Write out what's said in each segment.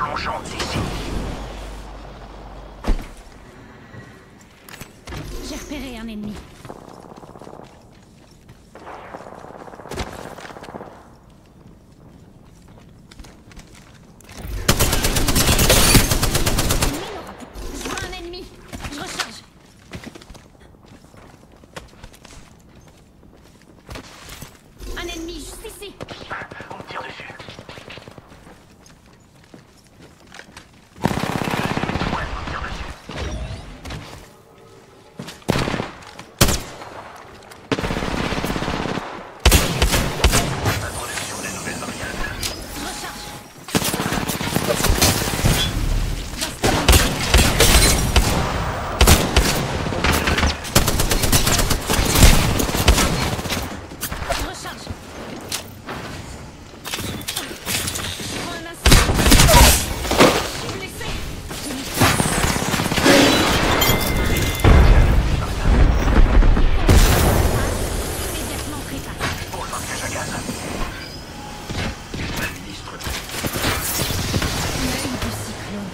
plongeante ici. J'ai repéré un ennemi. Je vois un ennemi. Je recharge. Un ennemi juste ici. On me tire dessus. Ouais, on me tire dessus. Introduction des nouvelles variables. Je recharge. Je recharge. Je prends un instant. Je suis blessé. Immédiatement préparé. Pour le cache à gaz. Administre. L'œil du cyclone.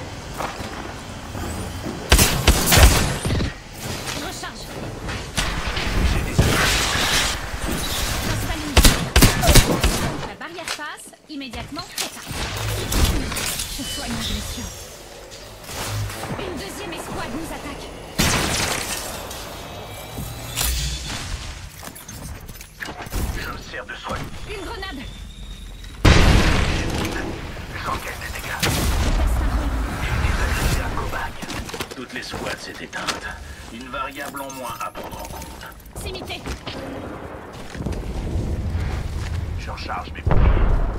Je recharge. J'ai des amis. J'installe une barrière. La barrière passe, immédiatement préparé. Je soigne ma blessure. Une deuxième escouade nous attaque. Je me sers de soin. Une grenade. J'encaisse des dégâts. Passe un relais. J'ai des accès à Kobach. Toutes les squads s'est éteinte. Une variable en moins à prendre en compte. C'est imité. Je recharge mes boucliers.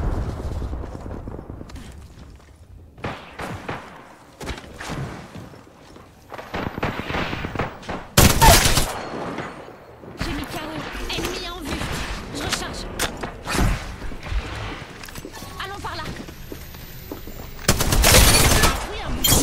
J'ai mis KO. Ennemi en vue. Je recharge. Allons par là. Oui, un bout.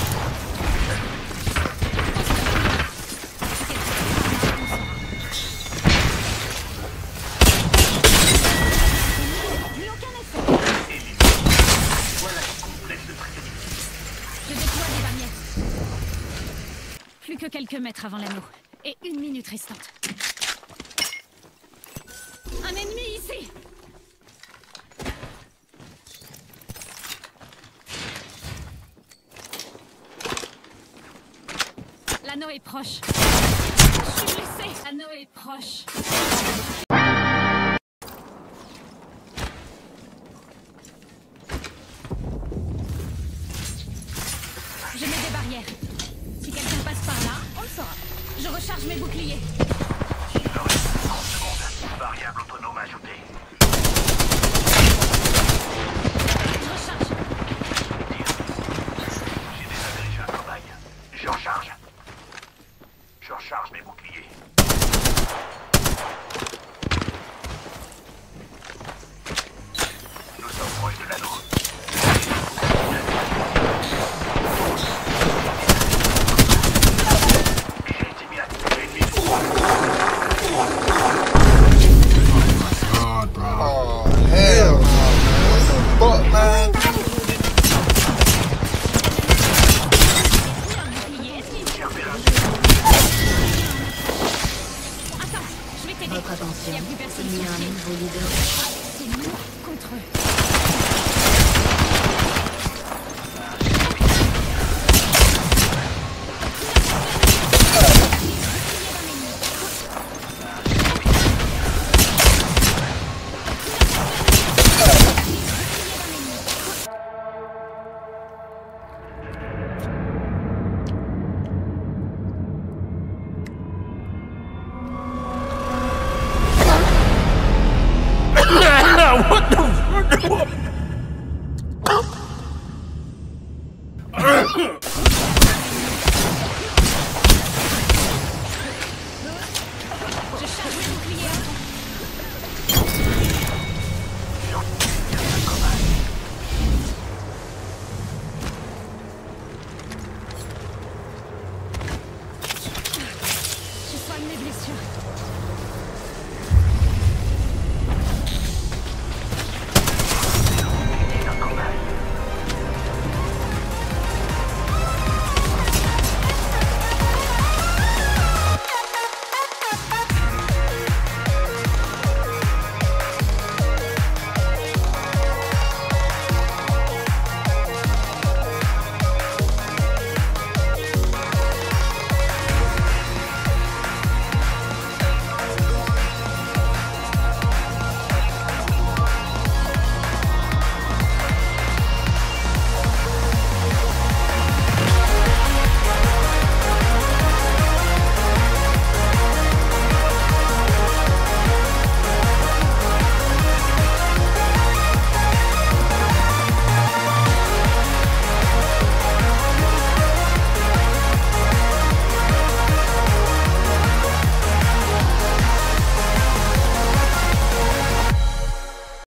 Plus aucun effet. Élite. Voilà le complexe de prédiction. Je déploie des barrières. Plus que quelques mètres avant l'anneau. Et 1 minute restante. Un ennemi ici. L'anneau est proche. Je suis blessé. L'anneau est proche. Je mets des barrières. Si quelqu'un passe par là, on le saura. Je recharge mes boucliers. Il me reste 30 secondes. Variable autonome ajoutée. Je recharge. J'ai déjà dirigé un cobaye. Je recharge. Je recharge mes boucliers. Nous sommes proches de l'anneau. J'ai été mis à ennemi. God, bro. Oh, hell no, man. What the fuck, man? Bouclier, J'ai repéré un attends, je vais t'aider. Votre attention, Il n'y a plus personne il y a sur un pied. nouveau leader. C'est nous contre eux. Je charge mes boucliers avant. Je soigne mes blessures.